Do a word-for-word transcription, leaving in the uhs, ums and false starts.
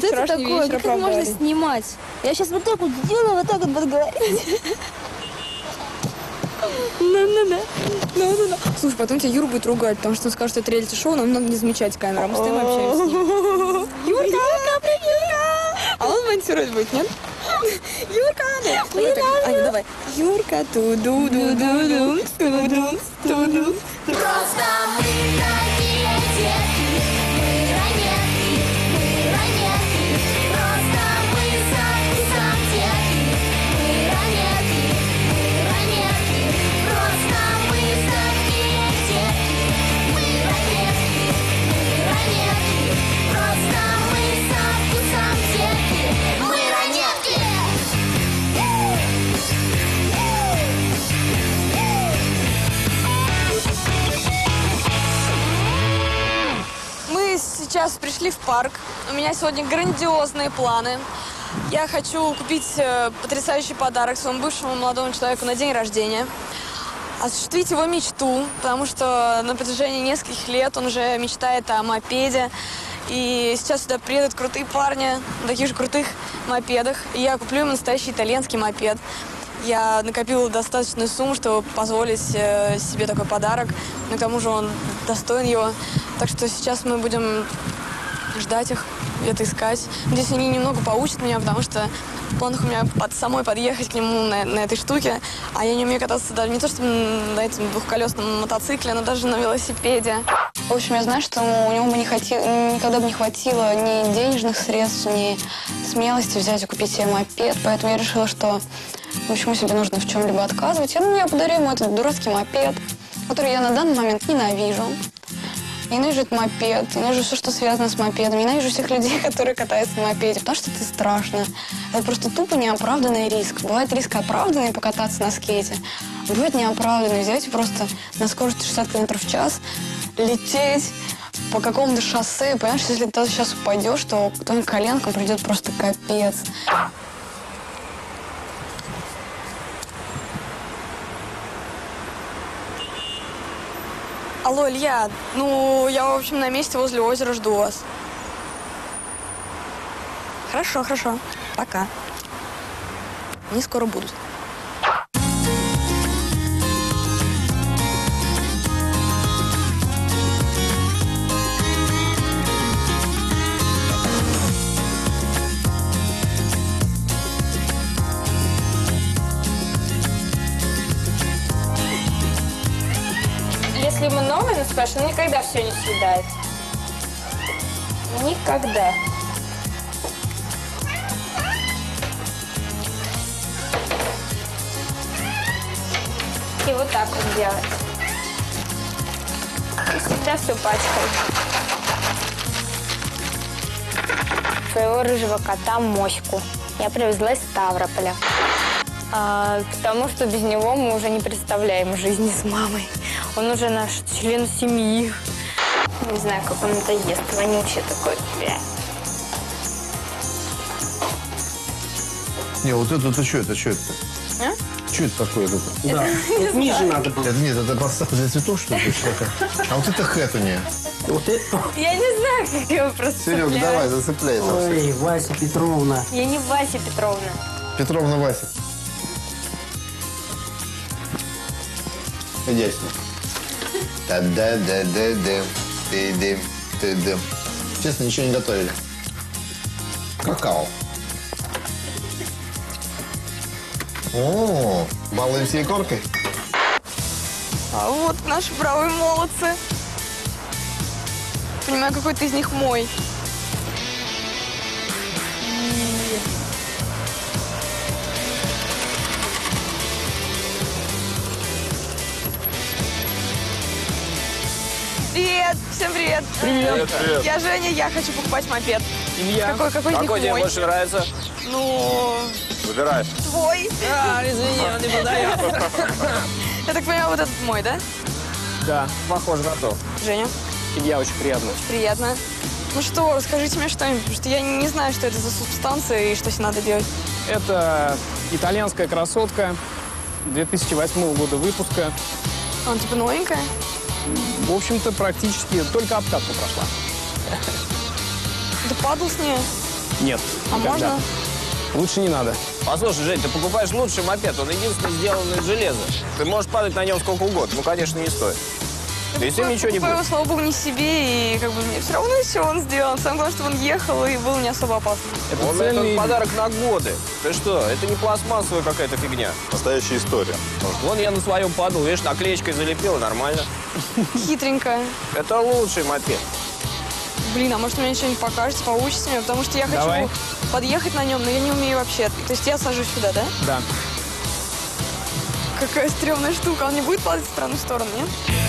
вот это такое, как это можно снимать? Я сейчас вот так вот делаю, вот так вот буду говорить. Ну-ну-ну. Ну-ну-ну. Слушай, потом тебя Юра будет ругать, потому что он скажет, что это реалити-шоу, нам надо не замечать камеру. Мы с тобой общаемся с ним. Юрка! Юрка, привет! А он монтировать будет, нет? Юрка! Аня, давай. Юрка, ту-ду-ду-ду-ду, ту-ду, ту-ду. Просто мы такие детки, мы ранетки, мы ранетки. Просто мы со вкусом детки, мы ранетки, мы ранетки. Просто мы такие детки, мы ранетки, мы ранетки. Просто мы со вкусом детки, мы ранетки. Мы сейчас пришли в парк. У меня сегодня грандиозные планы. Я хочу купить э, потрясающий подарок своему бывшему молодому человеку на день рождения. Осуществить его мечту, потому что на протяжении нескольких лет он уже мечтает о мопеде. И сейчас сюда приедут крутые парни на таких же крутых мопедах. И я куплю ему настоящий итальянский мопед. Я накопила достаточную сумму, чтобы позволить э, себе такой подарок. Но к тому же он достоин его. Так что сейчас мы будем ждать их, где-то искать. Надеюсь, они немного поучат меня, потому что в планах у меня под самой подъехать к нему на, на этой штуке. А я не умею кататься даже не то, что на этом двухколесном мотоцикле, но даже на велосипеде. В общем, я знаю, что у него бы не хоти... никогда бы не хватило ни денежных средств, ни смелости взять и купить себе мопед. Поэтому я решила, что почему себе нужно в чем-либо отказывать. Я, ну, я подарю ему этот дурацкий мопед, который я на данный момент ненавижу. Я ненавижу этот мопед, ненавижу все, что связано с мопедом, ненавижу всех людей, которые катаются на мопеде, потому что это страшно. Это просто тупо неоправданный риск. Бывает риск оправданный покататься на скейте, а бывает неоправданный взять и просто на скорости шестьдесят километров в час лететь по какому-то шоссе. Понимаешь, если ты сейчас упадешь, то к твоим коленкам придет просто капец. Алло, Илья, ну, я, в общем, на месте возле озера жду вас. Хорошо, хорошо. Пока. Они скоро будут. Если ему новый, ну скажешь, ну никогда все не съедает. Никогда. И вот так вот делать. И всегда все пачкает. Своего рыжего кота Моську я привезла из Ставрополя. А, потому что без него мы уже не представляем жизни с мамой. Он уже наш член семьи. Не знаю, как он это ест. Вонючий такой. Не, вот это, это что это, что это? А? Что это такое? Это? Да, тут ниже надо было. Это нет, это подставка для цветов, что ли? А вот это хэтуни. Вот это... Я не знаю, как его просто Серега, цепляют. давай, зацепляй. Ой, Вася Петровна. Я не Вася Петровна. Петровна Вася. Иди с ним. Та-да-да-да-дым, ты-дым, ты-дым. Честно, ничего не готовили. Какао. О, балуем всей коркой. А вот наши бравые молодцы. Понимаю, какой-то из них мой. Привет! Всем привет! Привет. Привет. Я Женя, я хочу покупать мопед. Илья. Какой, какой из Какой них тебе мой? больше нравится? Ну, Выбирай. твой. А, извини, он не продает. Я так понимаю, вот этот мой, да? Да, похоже на то. Женя, Илья, очень приятно. приятно. Ну что, расскажите мне что-нибудь, потому что я не знаю, что это за субстанция и что с ней надо делать. Это итальянская красотка две тысячи восьмого года выпуска. Он типа новенькая? В общем-то, практически только обкатку прошла. Да падал с ней. Нет. А никогда. можно? Лучше не надо. Послушай, Жень, ты покупаешь лучший мопед, он единственный сделан из железа. Ты можешь падать на нем сколько угодно, ну, конечно, не стоит. Да и с ним ничего не Покупаю будет. его, слава богу, не себе, и как бы мне все равно, из чего он сделан. Самое главное, чтобы он ехал и был не особо опасным. Это Он цельный... это подарок на годы. Ты что, это не пластмассовая какая-то фигня. Настоящая история. Вон я на своем падал, видишь, наклеечкой залепил, нормально. Хитренько. Это лучший мопед. Блин, а может, вы мне что-нибудь покажете, поучите меня? Потому что я хочу Давай. подъехать на нем, но я не умею вообще. То есть я сажусь сюда, да? Да. Какая стрёмная штука. Он не будет падать в странную сторону, нет?